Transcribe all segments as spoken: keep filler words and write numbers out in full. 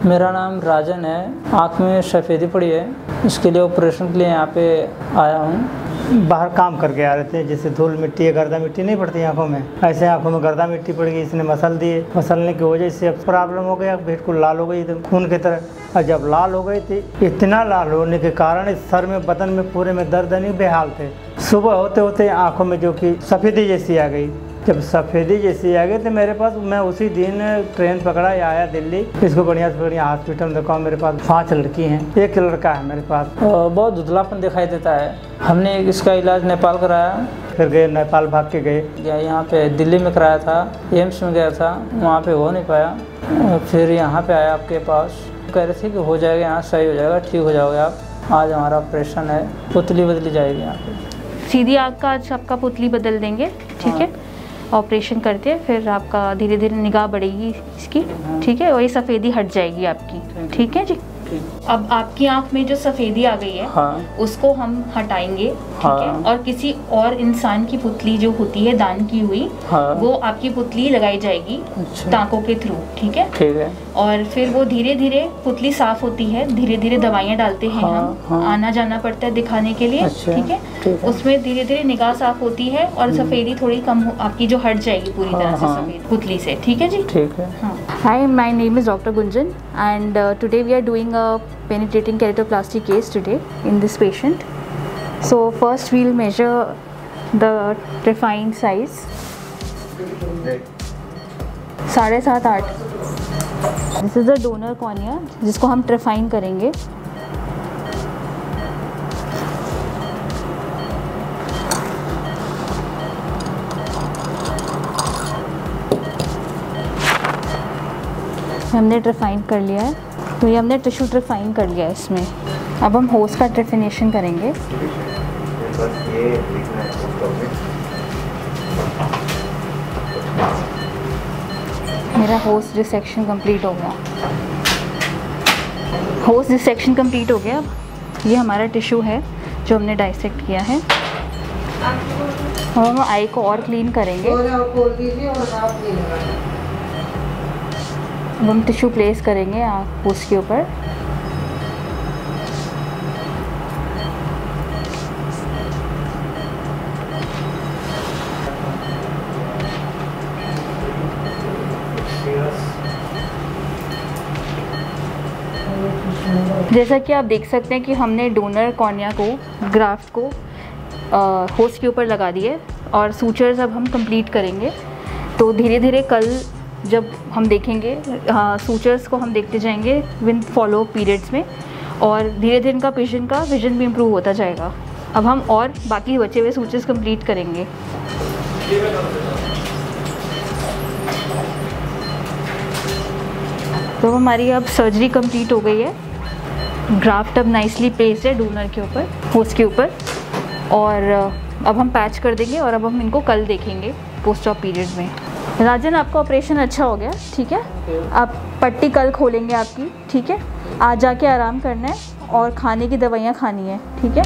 मेरा नाम राजन है। आँख में सफ़ेदी पड़ी है, इसके लिए ऑपरेशन के लिए यहाँ पे आया हूँ। बाहर काम करके आ रहे थे, जैसे धूल मिट्टी या गर्दा मिट्टी नहीं पड़ती आंखों में, ऐसे आंखों में गर्दा मिट्टी पड़ गई। इसने मसल दिए, मसलने की वजह से अब प्रॉब्लम हो गया, बिल्कुल लाल हो गई एकदम खून की तरह। और जब लाल हो गई थी, इतना लाल होने के कारण इस सर में, बदन में, पूरे में दर्द नहीं बेहाल थे। सुबह होते होते आँखों में जो कि सफ़ेदी जैसी आ गई। जब सफ़ेदी जैसी आ गई तो मेरे पास, मैं उसी दिन ट्रेन पकड़ा या आया दिल्ली। इसको बढ़िया से बढ़िया हॉस्पिटल में दिखाओ। मेरे पास पांच लड़की हैं, एक लड़का है मेरे पास। बहुत धुंधलापन दिखाई देता है। हमने इसका इलाज नेपाल कराया, फिर गए नेपाल, भाग के गए। यहाँ पे दिल्ली में कराया था, एम्स में गया था, वहाँ पे हो नहीं पाया। फिर यहाँ पे आया आपके पास, कह रहे थे कि हो जाएगा, यहाँ सही हो जाएगा, ठीक हो जाओगे आप। आज हमारा ऑपरेशन है, पुतली बदली जाएगी यहाँ पे। सीधी आँख का आज आपका पुतली बदल देंगे, ठीक है। ऑपरेशन करते हैं, फिर आपका धीरे धीरे निगाह बढ़ेगी इसकी, ठीक है, और ये सफ़ेदी हट जाएगी आपकी, ठीक है जी। अब आपकी आंख में जो सफ़ेदी आ गई है, हाँ, उसको हम हटाएंगे, ठीक हाँ, है, और किसी और इंसान की पुतली जो होती है दान की हुई, हाँ, वो आपकी पुतली लगाई जाएगी, अच्छा, टाँकों के थ्रू, ठीक है, ठीक है। और फिर वो धीरे धीरे पुतली साफ होती है, धीरे धीरे दवाइयाँ डालते हैं, हाँ, हम हाँ, आना जाना पड़ता है दिखाने के लिए, अच्छा, ठीक है, ठीक है। उसमें धीरे धीरे निगाह साफ होती है और सफ़ेदी थोड़ी कम हो, आपकी जो हट जाएगी पूरी हाँ, तरह से हाँ, सफ़ेद पुतली से, ठीक है जी, ठीक है। हाँ, hi, my name is doctor Gunjan and uh, today we are doing a penetrating keratoplasty case today in this patient. So first we'll measure the trephine size. साढ़े सात आठ. This is the donor cornea जिसको हम trephine करेंगे. हमने ट्रेफाइन कर लिया है, तो ये हमने टिश्यू ट्रेफाइन कर लिया है इसमें। अब हम होस्ट का ट्रेफिनेशन करेंगे। मेरा होस्ट डिसेक्शन कंप्लीट हो गया। होस्ट डिसेक्शन कंप्लीट हो गया। ये हमारा टिश्यू है जो हमने डाइसेक्ट किया है। अब हम आई को और क्लीन करेंगे। अब हम टिश्यू प्लेस करेंगे आँख उसके ऊपर। जैसा कि आप देख सकते हैं कि हमने डोनर कॉर्निया को, ग्राफ्ट को होस्ट के ऊपर लगा दिए और सूचर्स अब हम कंप्लीट करेंगे। तो धीरे धीरे कल जब हम देखेंगे, हाँ, सूचर्स को हम देखते जाएंगे विद फॉलो पीरियड्स में, और धीरे धीरे इनका विजन का विजन भी इम्प्रूव होता जाएगा। अब हम और बाकी बचे हुए सूचर्स कंप्लीट करेंगे। तो हमारी अब सर्जरी कंप्लीट हो गई है। ग्राफ्ट अब नाइसली प्लेस्ड है डोनर के ऊपर, होस्ट के ऊपर, और अब हम पैच कर देंगे और अब हम इनको कल देखेंगे पोस्ट ऑप पीरियड में। राजन, आपका ऑपरेशन अच्छा हो गया, ठीक है। आप पट्टी कल खोलेंगे आपकी, ठीक है। आज जाके आराम करना है और खाने की दवाइयाँ खानी है, ठीक है।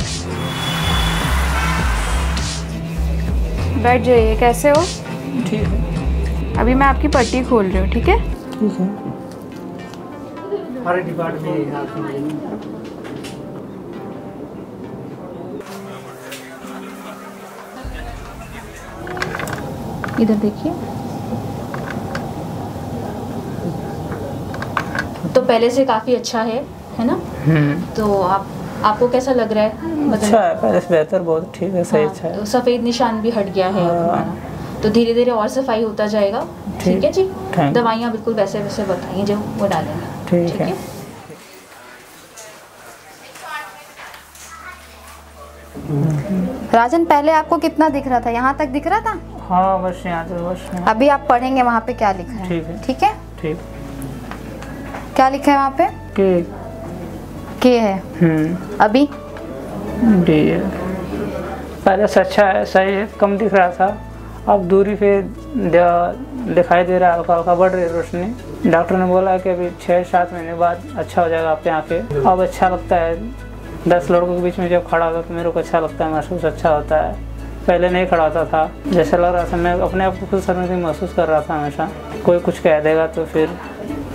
बैठ जाइए, कैसे हो? ठीक है। अभी मैं आपकी पट्टी खोल रही हूँ, ठीक है। ठीक है। हमारे डिपार्टमेंट इधर देखिए। तो पहले से काफ़ी अच्छा है, है ना? तो आप आपको कैसा लग रहा है? अच्छा है, पहले से बेहतर, बहुत ठीक है, सही, अच्छा है। तो सफ़ेद निशान भी हट गया है हमारा। तो धीरे धीरे और सफाई होता जाएगा, ठीक है जी। दवाइयाँ बिल्कुल वैसे वैसे बताइए जो वो डालेंगे, ठीक है। राजन, पहले आपको कितना दिख रहा था? यहाँ तक दिख रहा था? हाँ, बस यहाँ से बस। अभी आप पढ़ेंगे वहाँ पे क्या लिखा है, ठीक है, ठीक है। ठीक। क्या लिखा है वहाँ पे? के के है। हम्म। अभी डी है। पहले से अच्छा है, सही है, कम दिख रहा था, अब दूरी पे दिखाई दे रहा है, हल्का हल्का बढ़ रही है रोशनी। डॉक्टर ने बोला कि अभी छः सात महीने बाद अच्छा हो जाएगा आपकी आँखें। अब अच्छा लगता है, दस लड़कों के बीच में जब खड़ा होता तो मेरे को अच्छा लगता है, महसूस अच्छा होता है। पहले नहीं खड़ा होता था, जैसे लग रहा था मैं अपने आप को खुद शर्मिंदगी महसूस कर रहा था हमेशा। कोई कुछ कह देगा तो फिर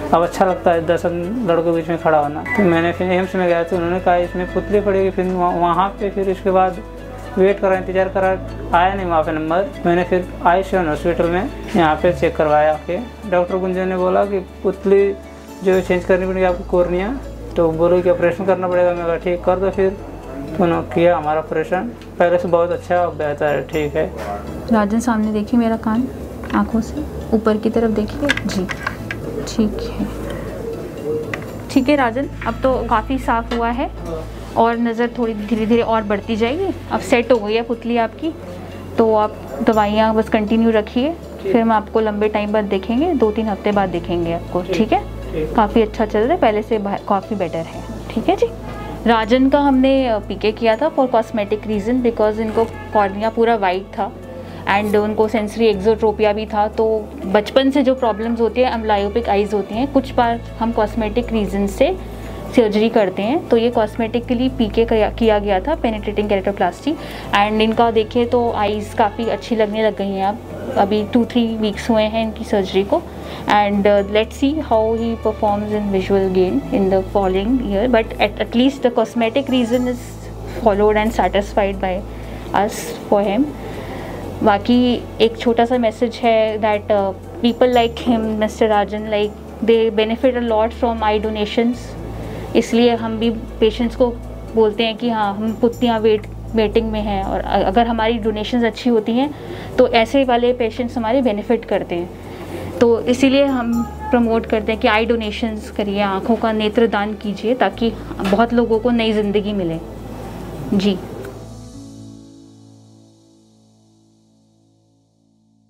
अब अच्छा लगता है दस लड़कों के बीच में खड़ा होना। तो मैंने फिर एम्स में गया तो उन्होंने कहा इसमें पुतली पड़ेगी। फिर वहाँ पे फिर इसके बाद वेट करा, इंतज़ार करा, आया नहीं वहाँ पे नंबर। मैंने फिर आयुष्मान हॉस्पिटल में यहाँ पे चेक करवाया आके। डॉक्टर गुंजन ने बोला कि पुतली जो चेंज करनी पड़ेगी आपको कोर्निया, तो बोलो कि ऑपरेशन करना पड़ेगा। मैं कहा ठीक कर दो। फिर तो उन्होंने किया हमारा ऑपरेशन, पहले से बहुत अच्छा और बेहतर है, ठीक है। राजन सामने देखिए मेरा कान, आँखों से ऊपर की तरफ देखिए जी, ठीक है ठीक है राजन, अब तो काफ़ी साफ़ हुआ है और नज़र थोड़ी धीरे धीरे और बढ़ती जाएगी। अब सेट हो गई है पुतली आपकी, तो आप दवाइयाँ बस कंटिन्यू रखिए। फिर हम आपको लंबे टाइम बाद देखेंगे, दो तीन हफ्ते बाद देखेंगे आपको, ठीक है। काफ़ी अच्छा चल रहा है, पहले से काफ़ी बेटर है, ठीक है जी। राजन का हमने पीके किया था फॉर कॉस्मेटिक रीज़न, बिकॉज इनको कॉर्निया पूरा वाइट था एंड उनको सेंसरी एक्सोट्रोपिया भी था। तो बचपन से जो प्रॉब्लम्स होती है, अम्बलायोपिक आइज़ होती हैं, कुछ बार हम कॉस्मेटिक रीज़न से सर्जरी करते हैं। तो ये कॉस्मेटिक के लिए पीके किया गया था, पेनिट्रेटिंग केरेटोप्लास्टी। एंड इनका देखें तो आइज़ काफ़ी अच्छी लगने लग गई हैं अब, अभी टू थ्री वीक्स हुए हैं इनकी सर्जरी को। And let's see how he performs in visual gain in the following year, but at least the cosmetic reason is followed and satisfied by us for him. बाकी एक छोटा सा message है that people like him, mister Rajan, like they benefit a lot from eye donations. इसलिए हम भी patients को बोलते हैं कि हाँ, हम पुतलियाँ वेट वेटिंग में हैं और अगर हमारी डोनेशंस अच्छी होती हैं तो ऐसे वाले पेशेंट्स हमारे बेनिफिट करते हैं। तो इसीलिए हम प्रमोट करते हैं कि आई डोनेशंस करिए, आँखों का नेत्रदान कीजिए, ताकि बहुत लोगों को नई ज़िंदगी मिले जी।